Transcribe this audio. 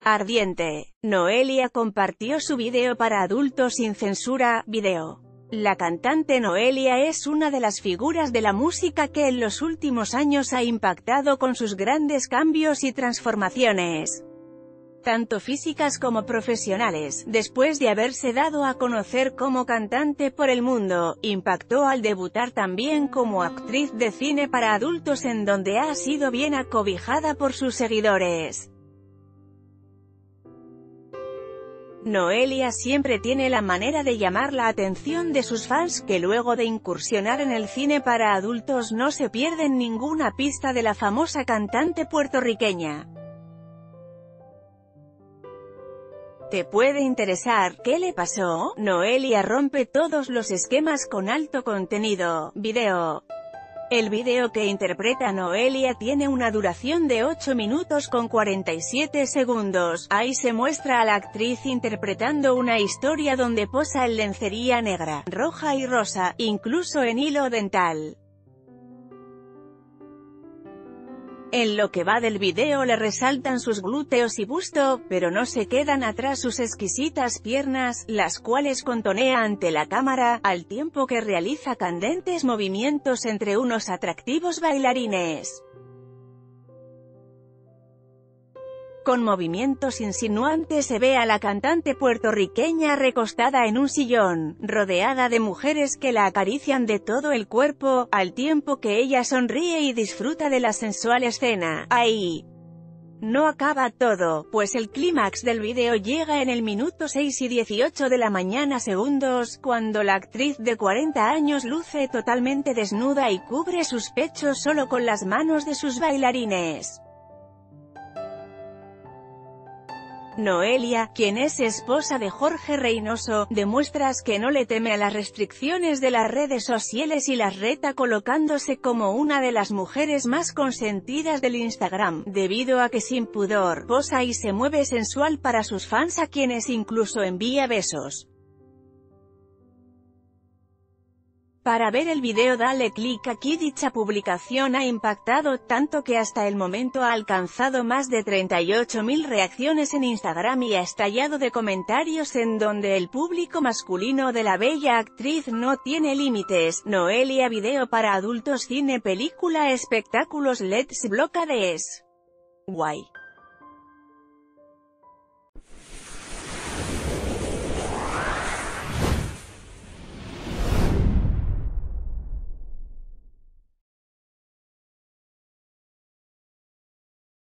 ardiente. Noelia compartió su video para adultos sin censura, video. La cantante Noelia es una de las figuras de la música que en los últimos años ha impactado con sus grandes cambios y transformaciones, tanto físicas como profesionales. Después de haberse dado a conocer como cantante por el mundo, impactó al debutar también como actriz de cine para adultos, en donde ha sido bien acobijada por sus seguidores. Noelia siempre tiene la manera de llamar la atención de sus fans, que luego de incursionar en el cine para adultos no se pierden ninguna pista de la famosa cantante puertorriqueña. ¿Te puede interesar? ¿Qué le pasó? Noelia rompe todos los esquemas con alto contenido. Video. El video que interpreta Noelia tiene una duración de 8 minutos con 47 segundos. Ahí se muestra a la actriz interpretando una historia donde posa en lencería negra, roja y rosa, incluso en hilo dental. En lo que va del video le resaltan sus glúteos y busto, pero no se quedan atrás sus exquisitas piernas, las cuales contonea ante la cámara, al tiempo que realiza candentes movimientos entre unos atractivos bailarines. Con movimientos insinuantes se ve a la cantante puertorriqueña recostada en un sillón, rodeada de mujeres que la acarician de todo el cuerpo, al tiempo que ella sonríe y disfruta de la sensual escena. Ahí no acaba todo, pues el clímax del video llega en el minuto 6 y 18 de la mañana segundos, cuando la actriz de 40 años luce totalmente desnuda y cubre sus pechos solo con las manos de sus bailarines. Noelia, quien es esposa de Jorge Reynoso, demuestra que no le teme a las restricciones de las redes sociales y las reta colocándose como una de las mujeres más consentidas del Instagram, debido a que sin pudor, posa y se mueve sensual para sus fans, a quienes incluso envía besos. Para ver el video dale clic aquí. Dicha publicación ha impactado tanto que hasta el momento ha alcanzado más de 38.000 reacciones en Instagram y ha estallado de comentarios en donde el público masculino de la bella actriz no tiene límites. Noelia, video para adultos, cine, película, espectáculos, Let's Blockades. Guay.